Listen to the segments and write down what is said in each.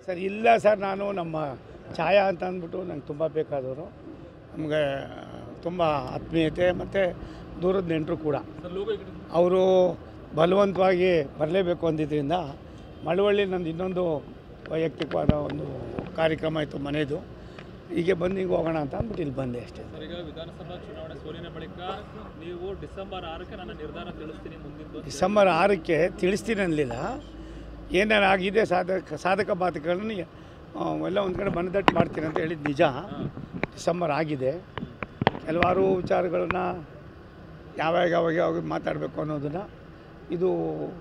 Sir ಇಲ್ಲ sir, ನಾನು ನಮ್ಮ ಛಾಯಾ ಅಂತ ಅಂದ್ಬಿಟ್ಟು ನಂಗೆ ತುಂಬ ಬೇಕಾದವರು, ನಮಗೆ ತುಂಬ ಆತ್ಮೀಯತೆ ಮತ್ತು ದೂರದ ನೆಂಟರು ಕೂಡ. ಅವರು ಬಲವಂತವಾಗಿ ಬರಲೇಬೇಕು ಅಂದಿದ್ದರಿಂದ ಮಳವಳ್ಳಿ ನಂದು ಇನ್ನೊಂದು ವೈಯಕ್ತಿಕವಾದ ಒಂದು ಕಾರ್ಯಕ್ರಮ ಇತ್ತು ಮನೆಯದು, ಹೀಗೆ ಬಂದು ಹಿಂಗೆ ಹೋಗೋಣ ಅಂತ ಅಂದ್ಬಿಟ್ಟು ಇಲ್ಲಿ ಬಂದೆ ಅಷ್ಟೇ. ಈಗ ವಿಧಾನಸಭಾ ಚುನಾವಣೆ ಸೋಲಿನ ಬಳಿಕ ನೀವು ಡಿಸೆಂಬರ್ 6ಕ್ಕೆ ನನ್ನ ನಿರ್ಧಾರ ತಿಳಿಸ್ತೀನಿ ಮುಂದಿನ ಡಿಸೆಂಬರ್ 6ಕ್ಕೆ ತಿಳಿಸ್ತೀನಿ ಅನ್ನಲಿಲ್ಲ, ಏನೇನು ಆಗಿದೆ ಸಾಧಕ ಬಾಧಕಗಳನ್ನು ಎಲ್ಲ ಒಂದು ಕಡೆ ಮನದಟ್ಟು ಮಾಡ್ತೀನಿ ಅಂತ ಹೇಳಿದ್ದು ನಿಜ. ಡಿಸೆಂಬರ್ ಆಗಿದೆ, ಕೆಲವಾರು ವಿಚಾರಗಳನ್ನ ಯಾವಾಗ ಮಾತಾಡಬೇಕು ಅನ್ನೋದನ್ನು, ಇದು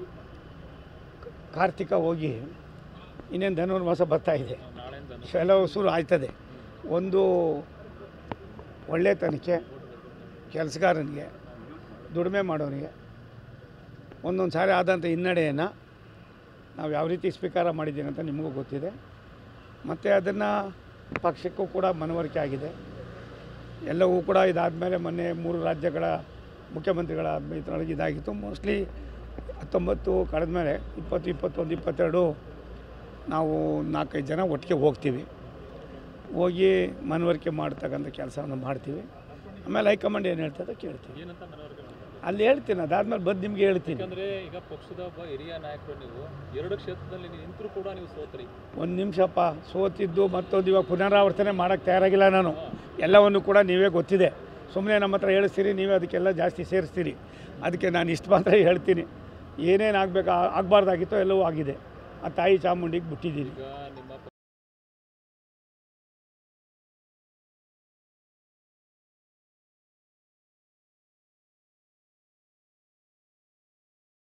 ಕಾರ್ತಿಕ ಹೋಗಿ ಇನ್ನೇನು ಧನುರ್ಮಾಸ ಬರ್ತಾಯಿದೆ, ಕೆಲವು ಶುರು ಆಯ್ತದೆ. ಒಂದು ಒಳ್ಳೆತನಕ್ಕೆ, ಕೆಲಸಗಾರನಿಗೆ, ದುಡಿಮೆ ಮಾಡೋನಿಗೆ ಒಂದೊಂದು ಸಾರಿ ಆದಂಥ ಹಿನ್ನಡೆಯನ್ನು ನಾವು ಯಾವ ರೀತಿ ಸ್ವೀಕಾರ ಮಾಡಿದ್ದೀನಿ ಅಂತ ನಿಮಗೂ ಗೊತ್ತಿದೆ. ಮತ್ತು ಅದನ್ನು ಪಕ್ಷಕ್ಕೂ ಕೂಡ ಮನವರಿಕೆ ಆಗಿದೆ. ಎಲ್ಲವೂ ಕೂಡ ಇದಾದಮೇಲೆ ಮೊನ್ನೆ 3 ರಾಜ್ಯಗಳ ಮುಖ್ಯಮಂತ್ರಿಗಳ ಇದರೊಳಗೆ ಇದಾಗಿತ್ತು. ಮೋಸ್ಟ್ಲಿ 19 ಕಳೆದ ಮೇಲೆ 20, 21, 22 ನಾವು 4-5 ಜನ ಒಟ್ಟಿಗೆ ಹೋಗ್ತೀವಿ, ಹೋಗಿ ಮನವರಿಕೆ ಮಾಡ್ತಕ್ಕಂಥ ಕೆಲಸವನ್ನು ಮಾಡ್ತೀವಿ. ಆಮೇಲೆ ಹೈಕಮಾಂಡ್ ಏನು ಹೇಳ್ತದೆ ಕೇಳ್ತೀವಿ, ಅಲ್ಲಿ ಹೇಳ್ತೀನಿ. ಅದಾದ್ಮೇಲೆ ಬಂದು ನಿಮಗೆ ಹೇಳ್ತೀನಿ. ಅಂದರೆ ಈಗ ಪಕ್ಷದ ಒಬ್ಬ ಹಿರಿಯ ನಾಯಕರು, ನೀವು 2 ಕ್ಷೇತ್ರದಲ್ಲಿ ನಿಂತರೂ ಕೂಡ ನೀವು ಸೋತ್ರಿ. ಒಂದು ನಿಮಿಷಪ್ಪ, ಸೋತಿದ್ದು ಮತ್ತೊಂದು ಇವಾಗ ಪುನರಾವರ್ತನೆ ಮಾಡೋಕ್ಕೆ ತಯಾರಾಗಿಲ್ಲ ನಾನು. ಎಲ್ಲವನ್ನು ಕೂಡ ನೀವೇ ಗೊತ್ತಿದೆ, ಸುಮ್ಮನೆ ನಮ್ಮ ಹತ್ರ ಹೇಳಿಸ್ತೀರಿ, ನೀವೇ ಅದಕ್ಕೆಲ್ಲ ಜಾಸ್ತಿ ಸೇರಿಸ್ತೀರಿ. ಅದಕ್ಕೆ ನಾನು ಇಷ್ಟು ಮಾತ್ರ ಹೇಳ್ತೀನಿ, ಏನೇನು ಆಗಬಾರ್ದಾಗಿತ್ತೋ ಎಲ್ಲವೂ ಆಗಿದೆ. ಆ ತಾಯಿ ಚಾಮುಂಡಿಗೆ ಬಿಟ್ಟಿದ್ದೀರಿ. ಈಗ ನಿಮ್ಮ